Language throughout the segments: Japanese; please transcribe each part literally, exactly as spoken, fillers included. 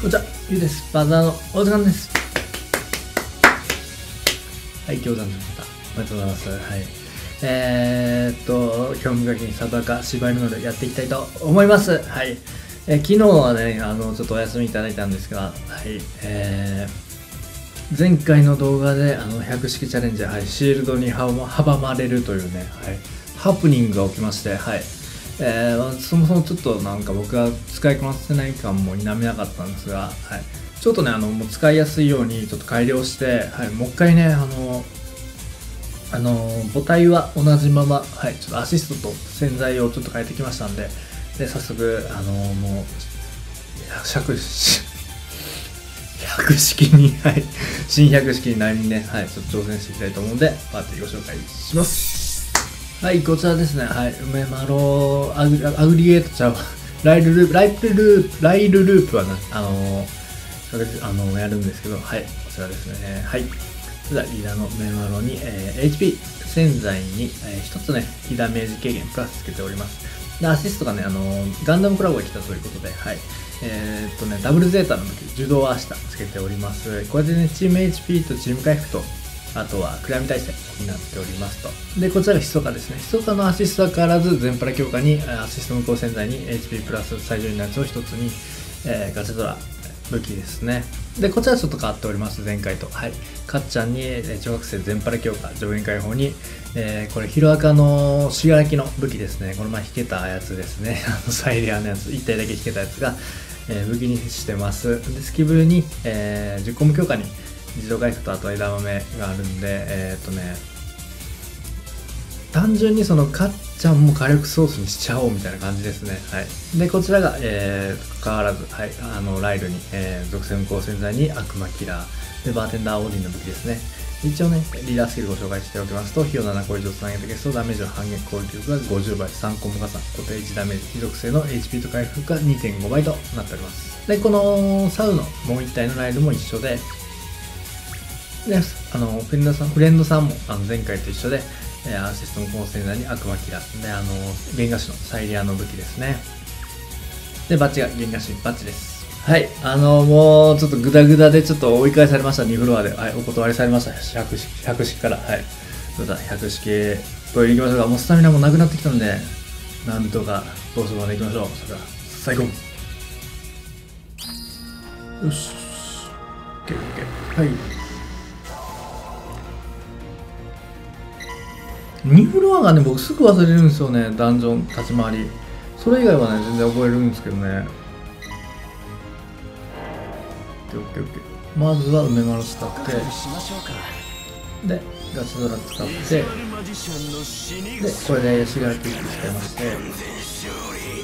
こんにちは、ゆうです。バザーのお時間です。はい、餃子の方、おめでとうございます。はい。えー、っと、興味深きにサバカ柴犬のでやっていきたいと思います。はい。えー、昨日はね、あの、ちょっとお休みいただいたんですが、はい。えー、前回の動画で、あの、百式チャレンジ、はい、シールドに阻まれるというね、はい、ハプニングが起きまして、はい。えー、そもそもちょっとなんか僕が使いこなせない感も否めなかったんですが、はい、ちょっとね、あの、もう使いやすいようにちょっと改良して、はい、もう一回ね、あの、あの、母体は同じまま、はい、ちょっとアシストと洗剤をちょっと変えてきましたんで、で、早速、あの、もう、百式、百式に、はい、新百式になりにね、はい、ちょっと挑戦していきたいと思うので、パーティーご紹介します。はい、こちらですね。はい、梅マロアグアグリゲートちゃうライルループ、ライルループ、ライルループはね、あのー、あのー、やるんですけど、はい、こちらですね。はい。それでは、リーダーの梅マロに、えー、エイチピー、洗剤に、えー、一つね、非ダメージ軽減プラスつけております。で、アシストがね、あのー、ガンダムコラボが来たということで、はい。えー、っとね、ダブルゼータの武器、受動明日つけております。これでね、チーム エイチピー とチーム回復と、あとは暗闇耐性になっておりますと。で、こちらがひそかですね。ひそかのアシストは変わらず、全パラ強化に、アシスト無効洗剤に エイチピー プラス最上位のやつを一つに、えー、ガチャドラ武器ですね。で、こちらはちょっと変わっております、前回と。はい。かっちゃんに、小学生全パラ強化、上限解放に、えー、これ、ヒロアカのしがらきの武器ですね。この前引けたやつですね。あの、サイリアのやつ、いち体だけ引けたやつが、えー、武器にしてます。で、スキブに、えー、じゅっコム強化に、自動回復とあと枝豆があるんで、えー、っとね、単純にそのかっちゃんも火力ソースにしちゃおうみたいな感じですね。はい。で、こちらが、えー、変わらず、はい、あの、ライルに、えー、属性無効洗剤に悪魔キラー、で、バーテンダーオーディンの武器ですね。一応ね、リーダースキルご紹介しておきますと、火をなな個以上つなげて消すとダメージの反撃攻撃力がごじゅうばい、さんコム加算、固定いちダメージ、非属性の エイチピー と回復が にてんごばいとなっております。で、このサウのもう一体のライルも一緒で、で、あの、フレンドさん、フレンドさんも、あの、前回と一緒で、えー、アシストのコンセンダーに悪魔キラー。で、あの、原画師のサイリアの武器ですね。で、バッチが原画師バッチです。はい。あの、もう、ちょっとグダグダでちょっと追い返されました、にフロアで。はい。お断りされました。百式、百式から。はい。それでは、百式、トイレ行きましょうか。もうスタミナもなくなってきたんで、なんとか、ボスまで行きましょう。それでは、最後。よし。オッケーオッケー。はい。にフロアがね、僕すぐ忘れるんですよね、ダンジョン立ち回り。それ以外はね、全然覚えるんですけどね。まずは梅丸使って、で、ガチドラ使って、で、これでシガラキック使いまして、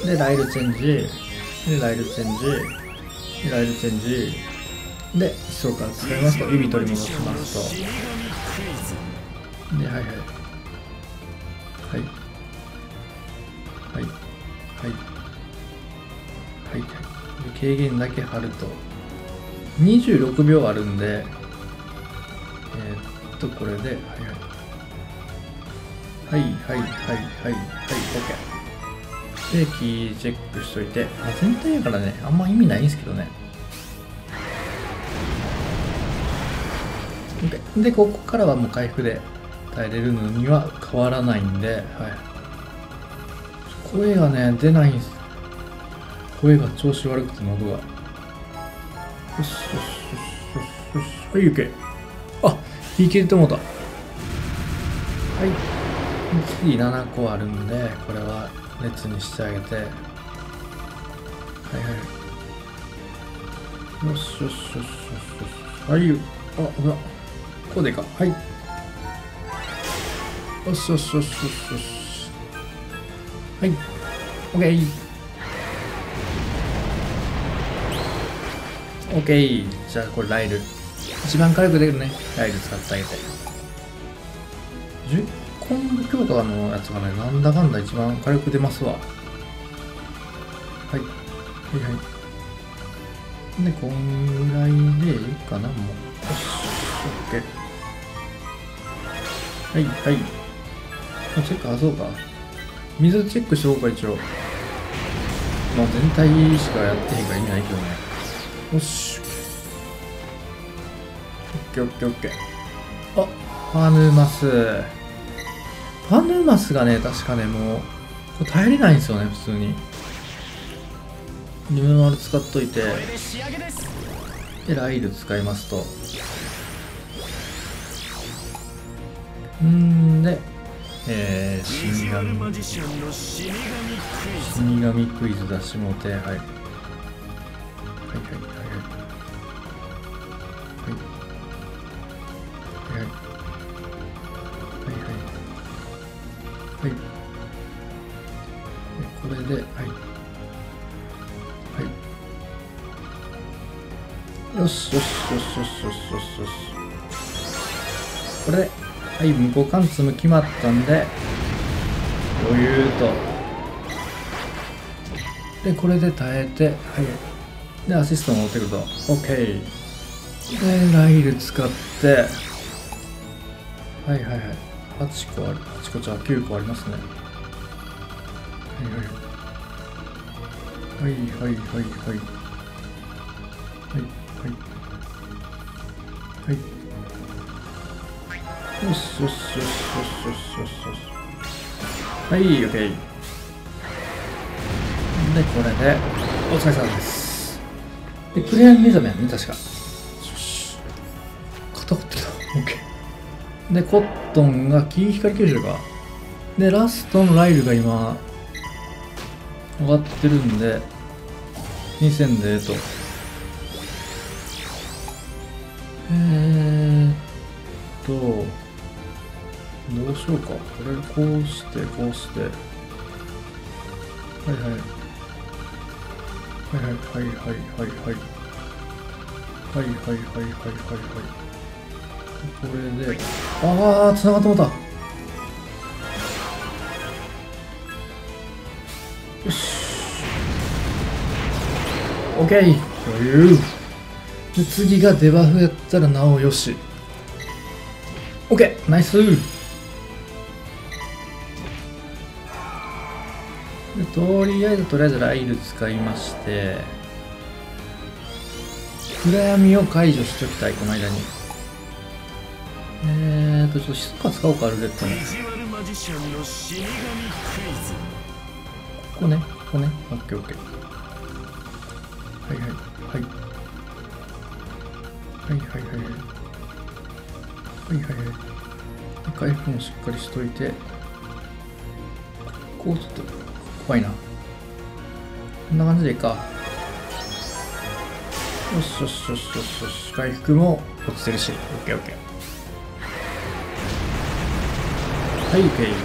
で、ライルチェンジ、で、ライルチェンジ、で、ライルチェンジ、で、悲壮感使いますと、指取り戻しますと、で、はいはい。はいはいはいはいはい。軽減だけ貼るとにじゅうろくびょうあるんで、えー、っとこれではいはいはいはいはいはいはい OK でキーチェックしといて、まあ、全体やからねあんま意味ないんですけどね。 OK でここからはもう回復で耐えれるのには変わらないんで、はい、声がね出ないんです。声が調子悪くて喉が。よしよしよしよしよし。はい、OK。あ、引き入れてもうた。はい。次ななこあるんで、これは列にしてあげて。はいはい。よしよしよしよしよし。はい。あ、ほら。ここでいいか。はい。よしよしよしよしよし。はい。オッケー。オッケー。じゃあこれライル。一番火力出るね。ライル使ってあげて。じゅっコンボ強化のやつがね、なんだかんだ一番火力出ますわ。はい。はいはい。で、こんぐらいでいいかな、もう。よし。オッケー。はいはい。チェック外そうか。水チェックしようか、一応。まあ全体しかやってへんから意味ないけどね。 よし。オッケーオッケーオッケー。あ、パヌマス。パヌマスがね、確かね、もう、耐えれないんですよね、普通に。夢丸使っといて、で、ライル使いますと。んで、えー、死神。死神クイズ出しもて、はい。はいはいはいはい。はいはいはいはいはい。これで、はいはい。よしよしよしよしよしよしよし。これで、はい、向こう貫通も決まったんで、余裕と。で、これで耐えて、はい。で、アシストも持ってくると。OK。で、ライル使って、はいはいはい。はちこある。はちこじゃあきゅうこありますね。はいはいはいはいはいはいはいはい。よしよしよしよしよしよしよし。はい、OK。で、これで、お疲れ様です。で、クレア目覚めやね、確か。よし。肩凝ってきた。OK。で、コットンがキー光吸収か。で、ラストのライルが今、上がってるんで、に戦で、えっと。えーっと、どうしようか。これ、こうして、こうして。はいはい。はいはいはいはいはいはい。はいはいはいはいはいはい。これで、ああ、繋がってもうた。よし。オッケー。余裕。で、次がデバフやったらなおよし。オッケー。ナイス。で、とりあえず、とりあえずライル使いまして、暗闇を解除しておきたい、この間に。えーと、ちょっと静か使おうか、ルレットに。ここね、ここね。オッケーオッケー。はいはい。はい。はいはいはいはい。はいはいはい。回復もしっかりしといて。こうちょっと怖いな。こんな感じでいいか。よしよしよしよしよし。回復も落ちてるし。オッケーオッケー。はい、オッケ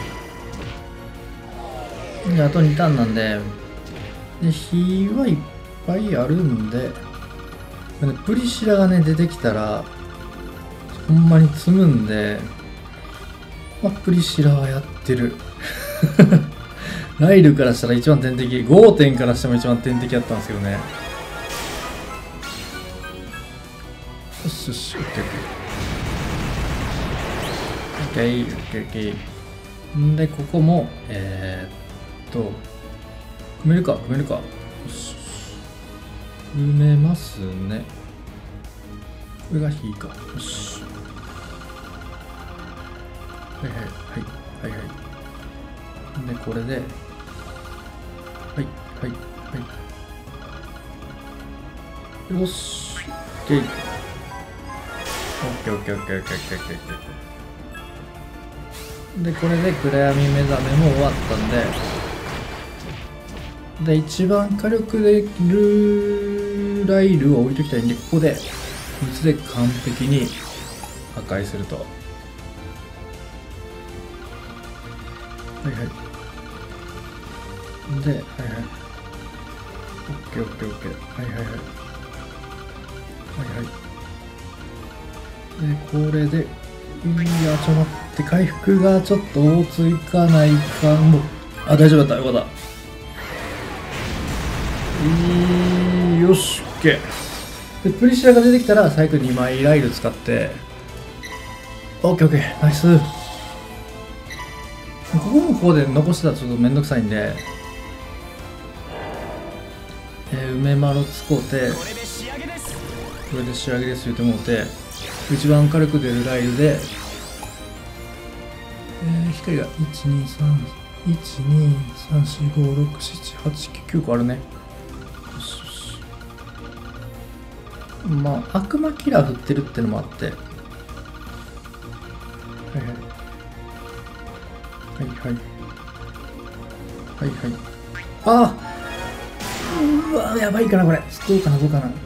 ー。で、あとにターンなんで、で、火はいっぱいあるんで、プリシラがね、出てきたら、ほんまに積むんで、まあ、プリシラはやってる。ライルからしたら一番天敵、ごてんからしても一番天敵だったんですけどね。よしよし、オッケーオッケー。オッケー、オッケーオッケー。んで、ここも、えー、っと、埋めるか、埋めるか。よし。埋めますね。これが火か。よし。はいはいはいはいはい。で、これで、はいはいはい。よし。オッケー。オッケーオッケーオッケーオッケーオッケーオッケーオッケー。で、これで暗闇目覚めも終わったんで、で、一番火力でるライルを置いときたいんで、ここで、水で完璧に破壊すると。はいはい。で、はいはい。オッケーオッケーオッケー。はいはいはい。はいはい。で、これで、いや、ちょっと待って、回復がちょっと追いつかないかも。あ、大丈夫だった。よかった。いい、よし、オッケー。で、プリシラが出てきたら、最後にまいライル使って、オッケーオッケー、ナイス。ここもここで残してたらちょっとめんどくさいんで、えー、梅丸使うて、 これで仕上げです言うてもうて、一番軽く出るライルで、えー、光がいちにさんいちにさんしごろくしちはちきゅうこあるね。よしよし。まあ悪魔キラー振ってるってのもあって、はいはいはいはいはいはい。ああ、うわやばいかなこれ。どうかなどうかな。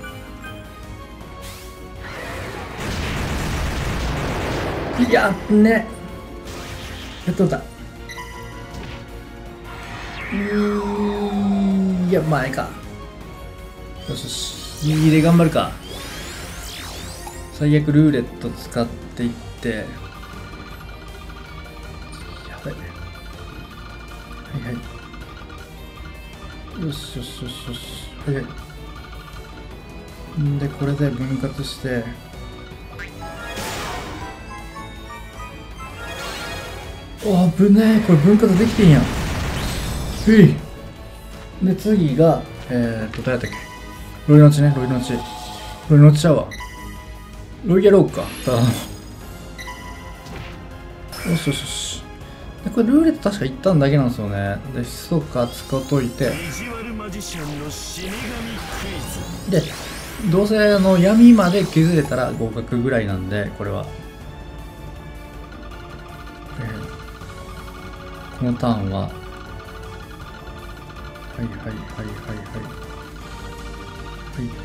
いやね、やっとった。うーん、いや前か。よしよし、いいで頑張るか。最悪ルーレット使っていって、やばい。はいはい、よしよしよしよし、はいはい。んでこれで分割して、お危ねえ、これ分割できてんやん。ふいで次がえーっとどうやったっけ。ロイの血ね、ロイの血ロイの血ちゃうわ。ロイやろうか。ただのよしよしよし。でこれルーレット確か一旦だけなんですよね。でひそか使っといて、でどうせあの闇まで削れたら合格ぐらいなんで、これは、えー、このターンははいはいはいはいはいはい。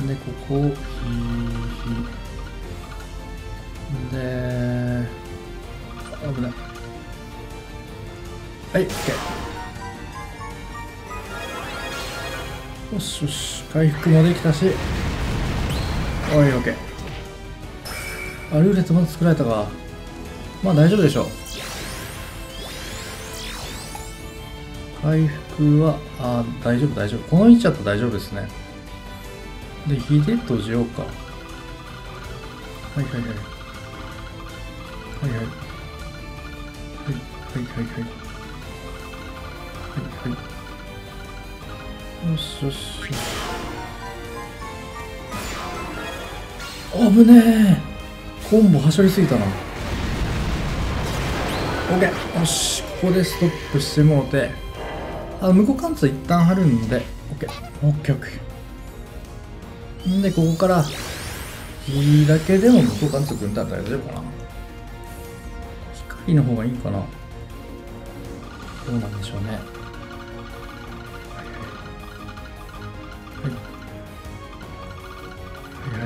でここをヒーで危ない。はい OK。 よしよし、回復もできたし、おい OK。 あ、ルーレットまだ作られたか。まあ大丈夫でしょう。回復はあ大丈夫大丈夫、この位置だと大丈夫ですね。で火で閉じようか。はいはいはいはいはいはいはいはいはいはいはい。よしよしよし。危ねえ、コンボはしょりすぎたな。 OK。 よし、ここでストップしてもうて、あの向こう貫通一旦張るんで OKOKOK。 んでここから火だけでも向こう貫通組んだら大丈夫かな。光の方がいいかな。どうなんでしょうね。はいはいはい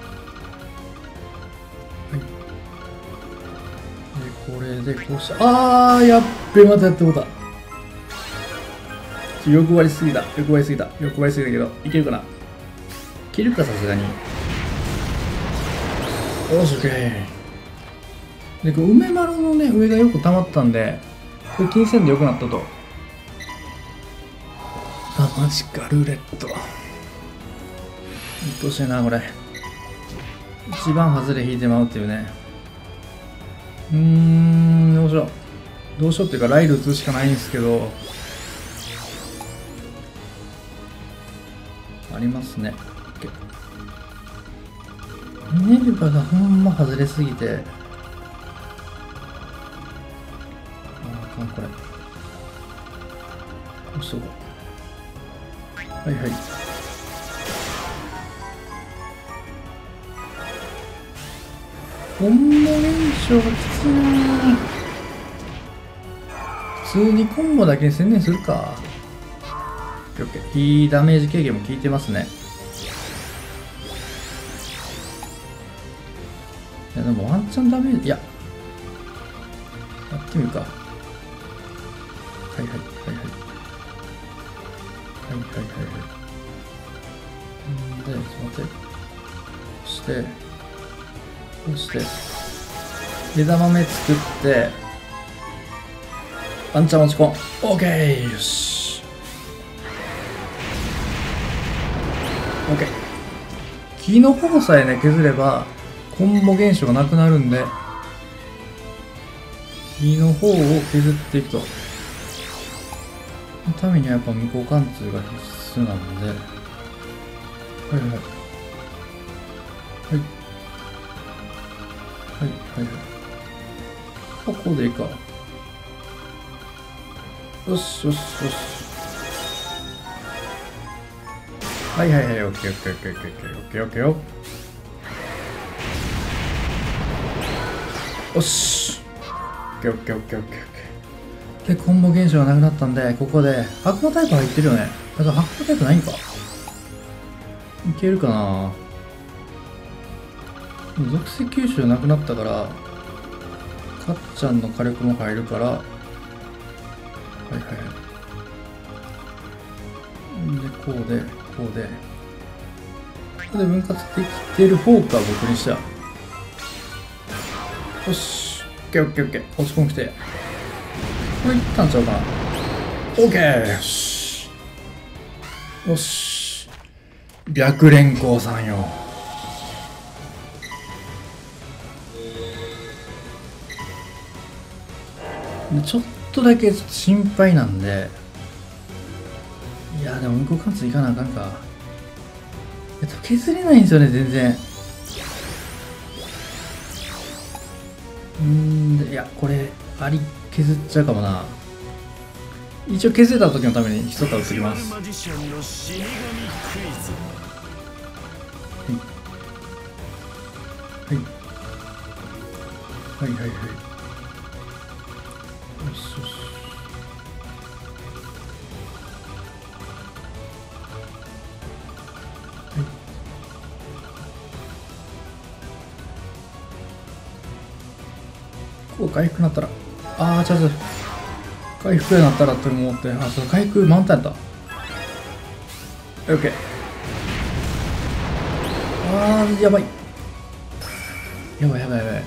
はいはい。でこれでこうした。あーやっべ、またやってもうた。欲張りすぎだ欲張りすぎだ欲張りすぎだけどいけるかな。切るかさすがに。よし OK。 でこれ梅丸のね上がよく溜まったんで、これ気にせんでよくなったと。あマジか、ルーレットうっとうしいなこれ。一番外れ引いてまうっていうね。うーん、どうしようどうしようっていうかライル打つしかないんですけど、ありますね。ネルバがほんま外れすぎて、あかんこれ。こうしとこう。はいはい。コンボ現象がきついな。普通にコンボだけに専念するか。オッケー。いいダメージ軽減も効いてますね。いやでもワンチャンダメージ、いややってみるか。はいはいはいはいはいはいはいはい。んでちょっと待って、そしてそして枝豆作ってワンチャン落ち込ん。オーケー、よし OK。 木の方さえね削ればコンボ現象がなくなるんで、木の方を削っていくと。そのためにはやっぱ無効貫通が必須なんで、ははいはいはいはいはい。ここでいいか。よしよしよし。はいはいはい、オッケーオッケーオッケーオッケーオッケーオッケーオッケーよ。よし。オッケーオッケーオッケーオッケーオッケー。で、コンボ現象がなくなったんで、ここで、悪魔タイプ入ってるよね。だから悪魔タイプないんか。いけるかな。属性吸収なくなったから、かっちゃんの火力も入るから、はいはいはい。で、こうで、こうで。ここで分割できてる方か、僕にしちゃ。よし。オッケーオッケーオッケー。落ち込んきて。これいったんちゃうかな。オッケー。よし。よし。白蓮光さんよ。ちょっとだけちょっと心配なんで、いやでも向こう貫通いかなあかんか。えっと削れないんですよね全然。うんで、いやこれあり削っちゃうかもな。一応削れた時のために一束打ってきます。はいはいはいはいはい。よしよし。こう回復なったら、ああ、ちょっと回復になったらって思って、あ、そう、回復満タンやった。オッケー。あー、やばい。やばいやばいやばい。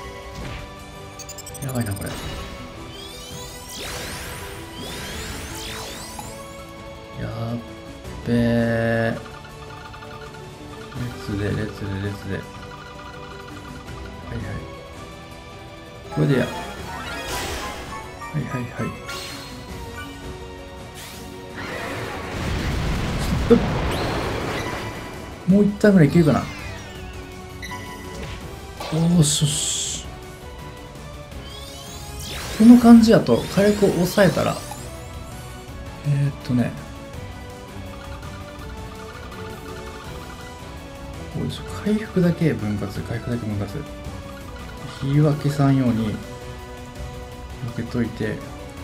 やばいな、これ。やっべー。列で、列で、列で。はいはい。これでや。はいはいはい。もう一旦ぐらいいけるかな。おーしよし。この感じやと火力を抑えたら、えー、っとね、回復だけ分割、回復だけ分割。火は消さんように避けといて、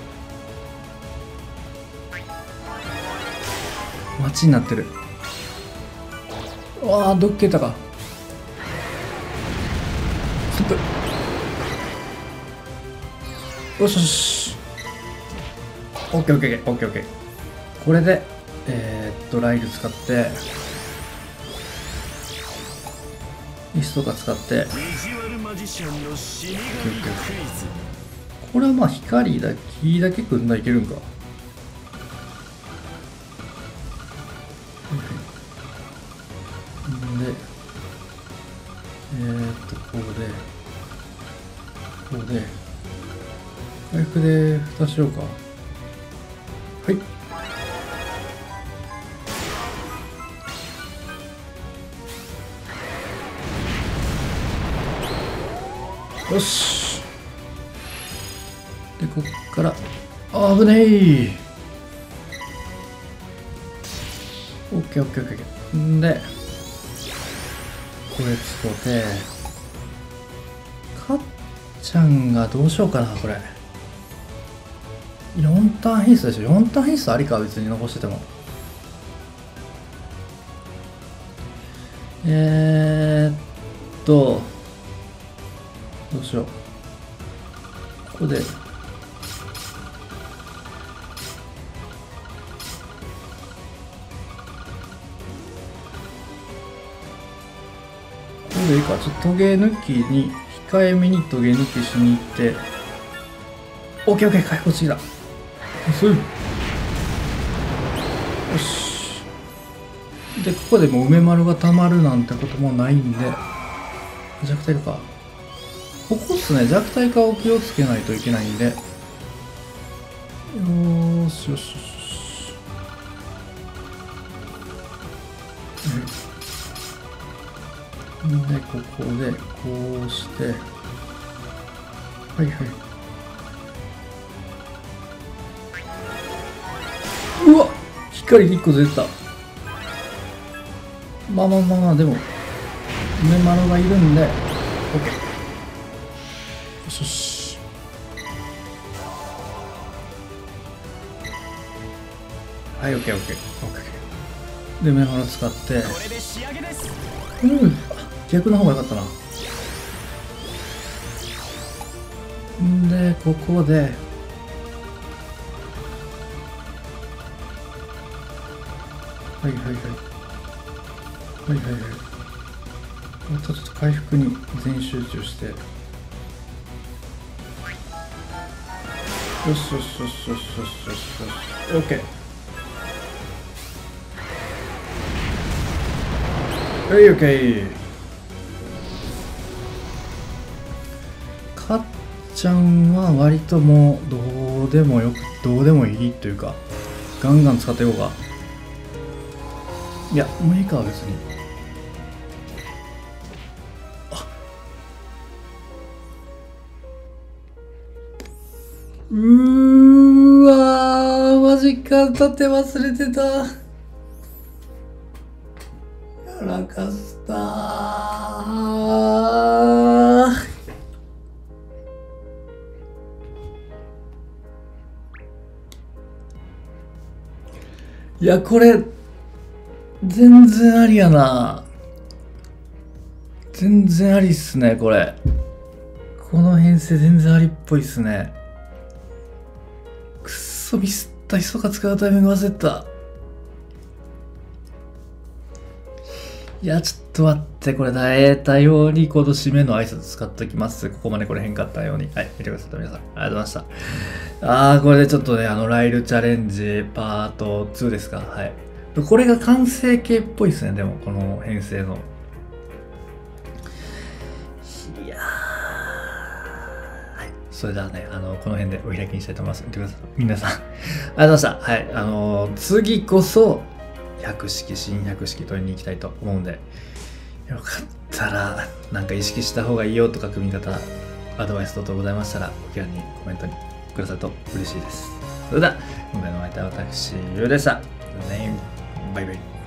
待ちになってる。わあ、どっけたか。ストップ。よしよし。オッケーオッケーオッケーオッケー。これで、えー、っと、ライル使って、ミスとか使って、これはまあ光だ、火だけ組んだらいけるんか。で、えー、っと、こうで、こうで、回復で蓋しようか。はい。よし。で、こっから、あぶねえ。オッケーオッケーオッケー。んで、これ使って、かっちゃんがどうしようかな、これ。よんターンヘイスでしょ。よんターンヘイスありか、別に残してても。えーっと、どうしよう。ここで、ここでいいか。ちょっとトゲ抜きに、控えめにトゲ抜きしに行って、オッケーオッケー、回復してきた。すよし。で、ここでもう梅丸がたまるなんてこともないんで、弱体化。ここっすね、弱体化を気をつけないといけないんで。よーしよしよし。 で、ここで、こうして、はいはい。うわっ光いっこ出た。まあまあまあまあ、でも、梅マロがいるんで、OK。よしよし。はい、OK、OK、OK。で、梅マロ使って、うん、逆の方が良かったな。んで、ここで、はいはいはい。はいはいはい。またちょっと回復に全集中して。よしよしよしよしよしよしよし。オッケー。はい、オッケー。かっちゃんは割ともうどうでもよく、どうでもいいというか、ガンガン使っていこうか。いや、もういいか、別に。あ、うーわー、マジか、立て忘れてた。やらかしたー。いや、これ、全然ありやな。全然ありっすね、これ。この編成全然ありっぽいっすね。くっそミスった。ひそか使うタイミング忘れた。いや、ちょっと待って、これ耐えたように、この締めの挨拶使っときます。ここまでこれ変かったように。はい、見てくださった皆さん。ありがとうございました。あー、これでちょっとね、あの、ライルチャレンジパートツーですか。はい。これが完成形っぽいですね、でも、この編成の。いやー。はい。それではね、あの、この辺でお開きにしたいと思います。見てください。皆さん、ありがとうございました。はい。あのー、次こそ、百式、新百式取りに行きたいと思うんで、よかったら、なんか意識した方がいいよとか、組み方、アドバイス等々ございましたら、お気軽にコメントにくださると嬉しいです。それでは、今回のお相手は私、ゆうでした。バイバイ。